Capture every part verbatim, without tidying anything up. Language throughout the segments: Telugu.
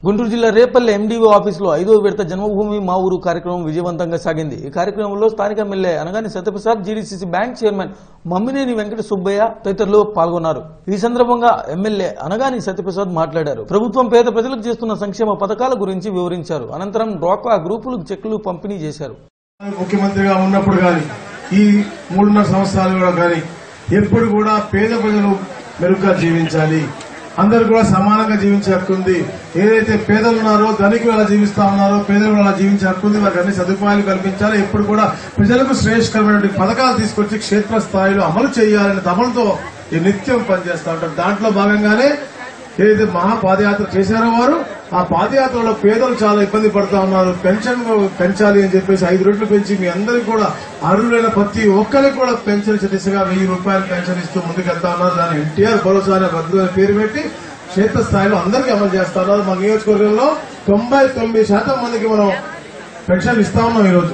గుంటూరు జిల్లా రేపల్లె ఎండీఓ ఆఫీసులో ఐదో విడత జన్మభూమి మా ఊరు కార్యక్రమం విజయవంతంగా సాగింది. ఈ కార్యక్రమంలో స్థానిక MLA Anagani Satyaprasad, GDCC bank chairman Mammineni Venkata Subbaiah తదితరులు పాల్గొన్నారు. ఈ సందర్భంగా ఎమ్మెల్యే అనగాని సత్యప్రసాద్ మాట్లాడారు. ప్రభుత్వం పేద ప్రజలకు చేస్తున్న సంక్షేమ పథకాల గురించి వివరించారు. అనంతరం డ్వాక్రా గ్రూపులకు చెక్కులు పంపిణీ చేశారు. ముఖ్యమంత్రిగా ఉన్నప్పుడు గాని ఈ మూడున్నర సంవత్సరాలు గాని ఎప్పుడు కూడా పేద ప్రజలు మెరుగ్గా జీవించాలి, అందరూ కూడా సమానంగా జీవించే హక్కు ఉంది. ఏదైతే పేదలు ఉన్నారో ధనికులు అలా జీవిస్తా ఉన్నారో పేదలు అలా జీవించే హక్కు ఉంది. వారికి అన్ని సదుపాయాలు కల్పించాలి. ఎప్పుడు కూడా ప్రజలకు శ్రేష్టమైనటువంటి పథకాలు తీసుకొచ్చి క్షేత్ర స్థాయిలో అమలు చేయాలనే తపనతో ఈ నిత్యం పనిచేస్తా ఉంటారు. దాంట్లో భాగంగానే ఏదైతే మహా పాదయాత్ర చేశారో వారు ఆ పాదయాత్రలో పేదలు చాలా ఇబ్బంది పడుతూ ఉన్నారు. పెన్షన్ పెంచాలి అని చెప్పేసి ఐదు రెట్లు పెంచి మీ అందరికీ కూడా అర్హులైన ప్రతి ఒక్కరికి కూడా పెన్షన్ దిశగా వెయ్యి రూపాయలు పెన్షన్ ఇస్తూ ముందుకెళ్తా ఉన్నారు. దాన్ని ఎన్టీఆర్ భరోసా అనే పద్ధతి పేరు పెట్టి క్షేత్ర స్థాయిలో అందరికీ అమలు చేస్తా ఉన్నారు. మన నియోజకవర్గంలో తొంభై తొమ్మిది శాతం మందికి మనం పెన్షన్ ఇస్తా ఉన్నాం. ఈ రోజు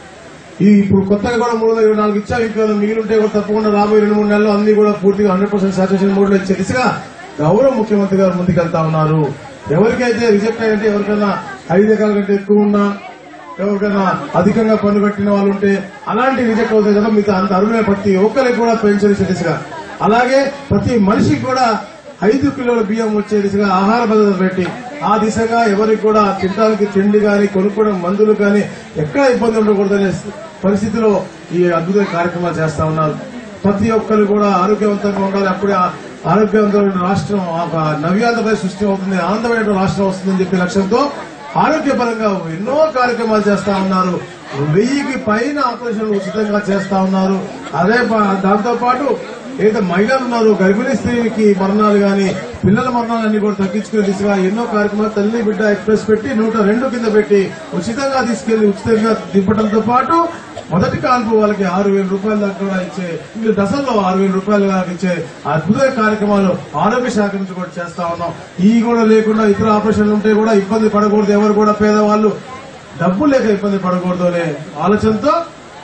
ఈ ఇప్పుడు కొత్తగా కూడా మూడు వందల ఇరవై నాలుగు ఇచ్చాం. ఇంకా మిగిలింటే కూడా తప్పకుండా రాబోయే రెండు మూడు నెలల్లో అన్ని కూడా పూర్తిగా హండ్రెడ్ పర్సెంట్ సాచురేషన్ మోడ్లో ఇచ్చే దిశగా గౌరవ ముఖ్యమంత్రి గారు ముందుకెళ్తా ఉన్నారు. ఎవరికైతే రిజెక్ట్ అయ్యంటే ఎవరికైనా ఐదు ఎకరాల కంటే ఎక్కువ ఉన్నా ఎవరికైనా అధికంగా పన్ను కట్టిన వాళ్ళు ఉంటే అలాంటి రిజెక్ట్ అవుతాయి కదా. మిగతా అంత అరుణమైన ప్రతి ఒక్కరికి కూడా పెన్షన్ ఇచ్చే దిశగా, అలాగే ప్రతి మనిషికి కూడా ఐదు కిలోల బియ్యం వచ్చే దిశగా ఆహార భద్రత పెట్టి ఆ దిశగా ఎవరికి కూడా తినడానికి తిండి కానీ కొనుక్కోవడం మందులు కానీ ఎక్కడ ఇబ్బంది ఉండకూడదనే పరిస్థితిలో ఈ అద్భుతమైన కార్యక్రమాలు చేస్తా ఉన్నారు. ప్రతి ఒక్కరు కూడా ఆరోగ్యవంతంగా ఉండాలి. అప్పుడే ఆరోగ్యవంతమైన రాష్ట్రం నవ్యాంధ్రప్రదేశ్ సృష్టి అవుతుంది, ఆనందమైన రాష్ట్రం వస్తుందని చెప్పే లక్ష్యంతో ఆరోగ్యపరంగా ఎన్నో కార్యక్రమాలు చేస్తా ఉన్నారు. వెయ్యికి పైన ఆపరేషన్లు ఉచితంగా చేస్తా ఉన్నారు. అదే దాంతో పాటు ఏదైతే మహిళలు ఉన్నారు గర్భిణీ స్త్రీకి మరణాలు గాని పిల్లల మరణాలన్నీ కూడా తగ్గించుకునే దిశగా ఎన్నో కార్యక్రమాలు తల్లి బిడ్డ ఎక్స్ప్రెస్ పెట్టి నూట రెండు కింద పెట్టి ఉచితంగా తీసుకెళ్లి ఉచితంగా దింపడంతో పాటు మొదటి కాల్పు వాళ్ళకి ఆరు వేల రూపాయల దాకా ఇచ్చే ఇంక దశల్లో ఆరు వేల రూపాయల దాకా ఇచ్చే అద్భుత కార్యక్రమాలు ఆరోగ్య శాఖ నుంచి కూడా చేస్తా ఉన్నాం. ఈ కూడా లేకుండా ఇతర ఆపరేషన్లు ఉంటే కూడా ఇబ్బంది పడకూడదు, ఎవరు కూడా పేదవాళ్ళు డబ్బు లేక ఇబ్బంది పడకూడదు అనే ఆలోచనతో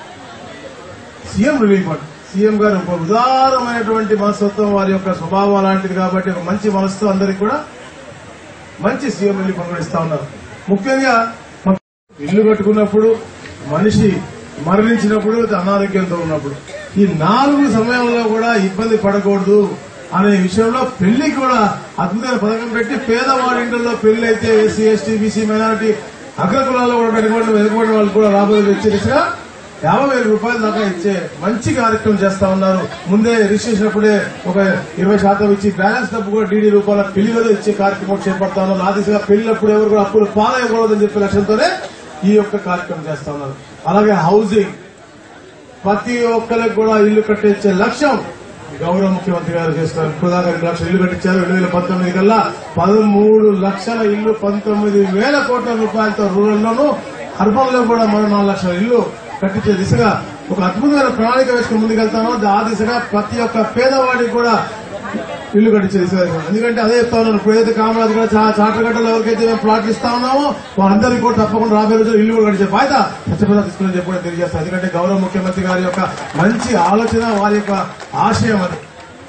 సీఎం రిలీఫ్ ఫండ్ సీఎం గారు ఒక ఉదారమైనటువంటి మనస్తత్వం, వారి యొక్క స్వభావం అలాంటిది కాబట్టి ఒక మంచి మనసుతో అందరికి కూడా మంచి సీఎం రిలీఫ్ ఫండ్ ఇస్తా ఉన్నారు. ముఖ్యంగా ఇల్లు కట్టుకున్నప్పుడు, మనిషి మరణించినప్పుడు, అనారోగ్యంతో ఉన్నప్పుడు ఈ నాలుగు సమయంలో కూడా ఇబ్బంది పడకూడదు అనే విషయంలో పెళ్లి కూడా అద్భుతమైన పథకం పెట్టి పేదవాడి ఇంట్లో పెళ్లి అయితే ఎస్సీ ఎస్టీ బీసీ మైనారిటీ అగ్రకులాల్లో కూడా పెట్టుకోవడం వెనుకబడిన వాళ్ళు కూడా రాబోయే వచ్చే దిశగా యాభై వేల రూపాయల దాకా ఇచ్చే మంచి కార్యక్రమం చేస్తా ఉన్నారు. ముందే రిజిస్ట్రేషన్ అప్పుడే ఒక ఇరవై శాతం ఇచ్చి బ్యాలెన్స్ డబ్బు కూడా డీడీ రూపాయల పెళ్లిలో ఇచ్చే కార్యక్రమం చేపడతా ఉన్నారు. ఆ దిశగా పెళ్లినప్పుడు ఎవరు కూడా అప్పులు పాలయ్యకూడదని చెప్పే లక్ష్యంతోనే ఈ యొక్క కార్యక్రమం చేస్తా ఉన్నారు. అలాగే హౌసింగ్ ప్రతి ఒక్కరికి కూడా ఇల్లు కట్టించే లక్ష్యం గౌరవ ముఖ్యమంత్రి గారు చేస్తారు. ప్రధాన రెండు లక్షల ఇల్లు కట్టించారు. రెండు వేల పంతొమ్మిది కల్లా పదమూడు లక్షల ఇల్లు పంతొమ్మిది వేల కోట్ల రూపాయలతో రూరల్లోనూ అర్బన్ లో కూడా మరో నాలుగు లక్షల ఇల్లు కట్టించే దిశగా ఒక అద్భుతమైన ప్రణాళిక వేసుకుని ముందుకెళ్తామో ఆ దిశగా ప్రతి ఒక్క పేదవాడికి కూడా ఇల్లు కట్టించే దిశగా. ఎందుకంటే అదే చెప్తా ఉన్నాను, ఇప్పుడు ఏదైతే కామరాజు కూడా చాటగడ్డలో ఎవరికైతే మేము ప్లాట్లు ఇస్తా ఉన్నామో వాళ్ళందరికీ కూడా తప్పకుండా రాబోయే రోజులు ఇల్లు కూడా కట్టించే బాధ్యత సత్యప్రసాద్ తీసుకుని చెప్పి తెలియజేస్తాం. ఎందుకంటే గౌరవ ముఖ్యమంత్రి గారి యొక్క మంచి ఆలోచన, వారి యొక్క ఆశయం అది.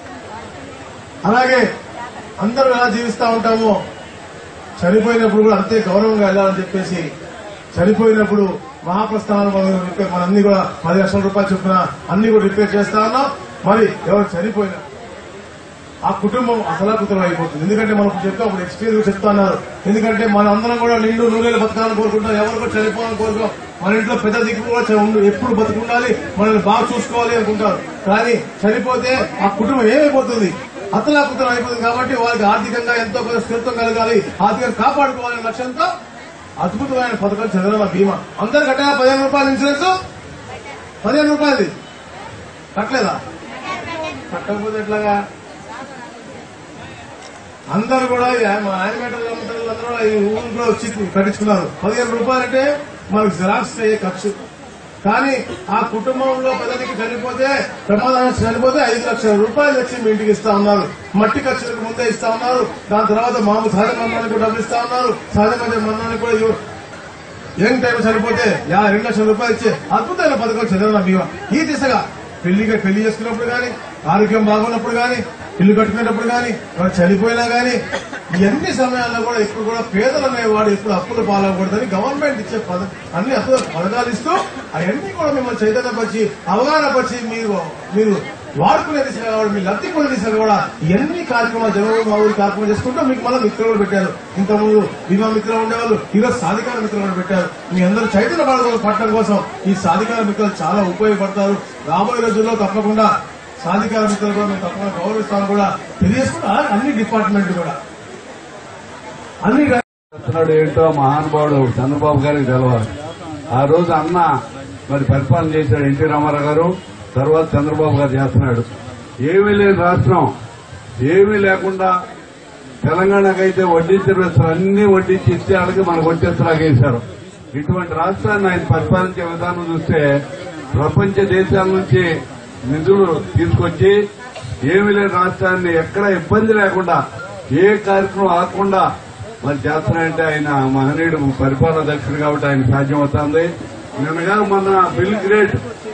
అలాగే అందరూ ఎలా జీవిస్తా ఉంటామో చనిపోయినప్పుడు కూడా అంతే గౌరవంగా వెళ్ళాలని చెప్పేసి చనిపోయినప్పుడు మహాప్రస్థానం మన అన్ని కూడా పది లక్షల రూపాయలు చొప్పున అన్ని కూడా రిపేర్ చేస్తా ఉన్నాం. మరి ఎవరు చనిపోయినా ఆ కుటుంబం అసలాకుతలం అయిపోతుంది. ఎందుకంటే మనకు చెప్తా అప్పుడు ఎక్స్పీరియన్స్ చెప్తున్నారు. ఎందుకంటే మన అందరం కూడా నిండు నూనెలు బతకాలని కోరుకుంటాం, ఎవరు కూడా చనిపోవాలని కోరుకుంటాం. మన ఇంట్లో పెద్ద దిక్కు కూడా ఎప్పుడు బతుకుండాలి, మనల్ని బాగా చూసుకోవాలి అనుకుంటారు. కానీ చనిపోతే ఆ కుటుంబం ఏమైపోతుంది, అతలాకుతలం అయిపోతుంది. కాబట్టి వారికి ఆర్థికంగా ఎంతో కొంత స్థిరత్వం కలగాలి, ఆర్థికంగా కాపాడుకోవాలనే లక్ష్యంతో అద్భుతమైన పథకం చంద్రబాబు బీమా. అందరు కట్టా పదిహేను రూపాయల ఇన్సూరెన్స్, పదిహేను రూపాయలది కట్టలేదా? కట్టకపోతే ఎట్లాగా? అందరూ కూడా యానిమేటర్ అందరూ ఈ ఊరు కూడా వచ్చి కట్టించుకున్నారు. పదిహేను రూపాయలంటే మనకు జిరాక్స్ అయ్యే ఖర్చు. కానీ ఆ కుటుంబంలో పెద్దదికి చనిపోతే ప్రమాదం చనిపోతే ఐదు లక్షల రూపాయలు వచ్చి మీ ఇంటికి ఇస్తా ఉన్నారు. మట్టి ఖర్చులకు ముందే ఇస్తా ఉన్నారు. దాని తర్వాత మామూలు సహజ మరణానికి కూడా డబ్బులు ఇస్తా ఉన్నారు. సహజ మరణానికి కూడా యంగ్ టైం చనిపోతే యాభై రెండు లక్షల రూపాయలు ఇచ్చే అద్భుతమైన పథకం చంద్రబాబు బీమా. ఈ దిశగా పెళ్లిగా పెళ్లి చేసుకున్నప్పుడు కానీ, ఆరోగ్యం బాగున్నప్పుడు కానీ, ఇల్లు కట్టుకునేటప్పుడు కానీ, చనిపోయినా కానీ ఇవన్నీ సమయాల్లో కూడా ఇప్పుడు కూడా పేదలు అనేవాడు ఇప్పుడు అప్పులు పాలకూడదని గవర్నమెంట్ ఇచ్చే పద అన్ని అప్పుల పథకాలు ఇస్తూ అవన్నీ కూడా మిమ్మల్ని చైతన్యపరిచి అవగాహన పరిచి మీరు మీరు వాడుకునే దిశగా కూడా మీ లబ్ధి పొందే దిశగా కూడా ఇవన్నీ కార్యక్రమాలు జనభూమి మా ఊరి కార్యక్రమం చేసుకుంటూ మీకు మళ్ళీ మిత్రులు కూడా పెట్టారు. ఇంతకుముందు విమా మిత్రులు ఉండేవాళ్ళు ఈరోజు సాధికార మిత్రులు కూడా పెట్టారు. మీ అందరూ చైతన్య పడటం కోసం ఈ సాధికార మిత్రులు చాలా ఉపయోగపడతారు. రాబోయే రోజుల్లో తప్పకుండా సాధికార మిత్రులు కూడా మేము తప్పకుండా గౌరవిస్తామని కూడా తెలియజేసుకుంటా. అన్ని డిపార్ట్మెంట్ కూడా అన్ని ఏంటో మహానుభావుడు చంద్రబాబు గారికి తెలవాలి. ఆ రోజు అన్న మరి పరిపాలన చేశాడు ఎన్టీ రామారావు గారు, తర్వాత చంద్రబాబు గారు చేస్తున్నాడు. ఏమీ లేని రాష్ట్రం, ఏమీ లేకుండా తెలంగాణకైతే వడ్డీచ్చిన అన్ని వడ్డీచ్చి ఇస్తే వాళ్ళకి మనకు వచ్చేసలాగేశారు. ఇటువంటి రాష్ట్రాన్ని ఆయన పరిపాలించే విధానం చూస్తే ప్రపంచ దేశాల నుంచి నిధులు తీసుకొచ్చి ఏమీ లేని రాష్ట్రాన్ని ఎక్కడ ఇబ్బంది లేకుండా ఏ కార్యక్రమం ఆకుండా మరి చేస్తున్నాయంటే ఆయన మహనీయుడు పరిపాలన దక్షుడు కాబట్టి ఆయన సాధ్యమవుతుంది. నిన్నగా మన బిల్ గ్రేట్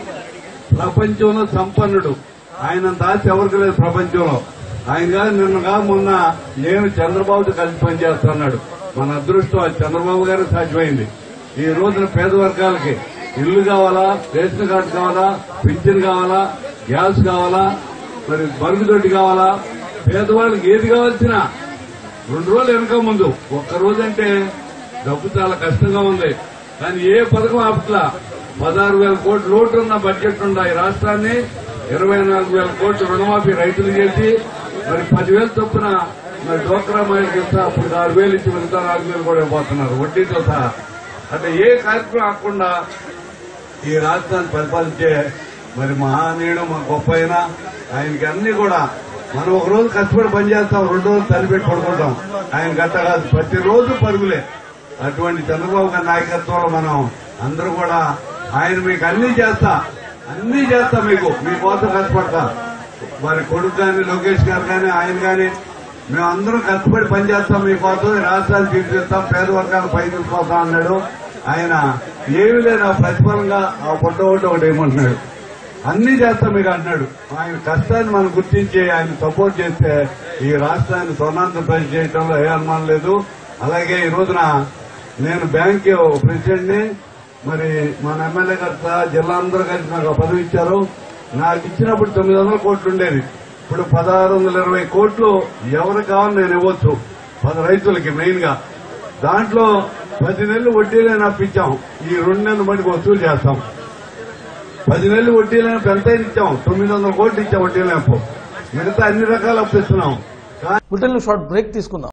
ప్రపంచంలో సంపన్నుడు, ఆయన దాచి ఎవరికి లేదు ప్రపంచంలో. ఆయనగా నిన్నగా మొన్న నేను చంద్రబాబుతో కలిసి పనిచేస్తున్నాడు. మన అదృష్టం చంద్రబాబు గారికి సాధ్యమైంది. ఈ రోజున పేద వర్గాలకి ఇల్లు కావాలా, రేషన్ కార్డు కావాలా, పింఛన్ కావాలా, గ్యాస్ కావాలా, మరి మరుగుదొడ్డి కావాలా, పేదవాళ్ళకి ఏది కావాల్సిన రెండు రోజులు వెనక ముందు ఒక్క రోజంటే డబ్బు చాలా కష్టంగా ఉంది. కానీ ఏ పథకం ఆపట్లా. పదహారు వేల కోట్ల లోటు ఉన్న బడ్జెట్ ఉన్న ఈ రాష్ట్రాన్ని ఇరవై నాలుగు వేల కోట్ల రుణమాఫీ రైతులు చేసి మరి పదివేలు చొప్పున మరి డోక్రా మహిళకి ఇస్తా అప్పుడు ఆరు వేలు ఇచ్చి మిగతా నాలుగు వేలు కూడా ఇవ్వబోతున్నారు వడ్డీతో సహా. అంటే ఏ కార్యక్రమం ఆకుండా ఈ రాష్ట్రాన్ని పరిపాలించే మరి మహానీయుడు మా గొప్ప అయినా ఆయనకి అన్ని కూడా మనం ఒక రోజు కష్టపడి పనిచేస్తాం, రెండు రోజులు తల్లిపెట్టి పడుకుంటాం. ఆయన గట్ట కాదు, ప్రతిరోజు పరుగులే. అటువంటి చంద్రబాబు గారి నాయకత్వంలో మనం అందరూ కూడా ఆయన మీకు అన్ని చేస్తా అన్ని చేస్తా మీకు మీకోసం కష్టపడతా. మరి కొడుకు కానీ లోకేష్ గారు కానీ ఆయన కానీ మేమందరం కష్టపడి పనిచేస్తాం మీకోసం, రాష్ట్రాన్ని తీర్చిస్తాం, పేద వర్గాలు పై తీసుకొస్తాం అన్నాడు. ఆయన ఏమీ లేదు, ఆ ప్రతిఫలంగా ఆ పొట్ట ఒకటి ఒకటి ఏమంటున్నాడు, అన్ని చేస్తాం మీకు అంటున్నాడు. ఆయన కష్టాన్ని మనం గుర్తించి ఆయన సపోర్ట్ చేస్తే ఈ రాష్ట్రాన్ని స్వర్ణాంతం పని చేయడంలో ఏ అనుమానం లేదు. అలాగే ఈ రోజున నేను బ్యాంక్ ప్రెసిడెంట్ ని, మరి మన ఎమ్మెల్యే గారు సహా జిల్లా అందరూ కలిసి నాకు పదవి ఇచ్చారు. నాకు ఇచ్చినప్పుడు తొమ్మిది వందల కోట్లు ఉండేది, ఇప్పుడు పదహారు వందల ఇరవై కోట్లు ఎవరికి కావాలి నేను ఇవ్వచ్చు పది రైతులకి మెయిన్ గా. దాంట్లో పది నెలలు వడ్డీలైనా అప్పించాం, ఈ రెండు నెలలు మటుకు వసూలు చేస్తాం. పది నెలలు వడ్డీలైనా ఎంత ఇచ్చాం, తొమ్మిది వందల కోట్లు ఇచ్చాం వడ్డీలైపు, మిగతా అన్ని రకాల అప్పిస్తున్నాం. షార్ట్ బ్రేక్ తీసుకుందాం.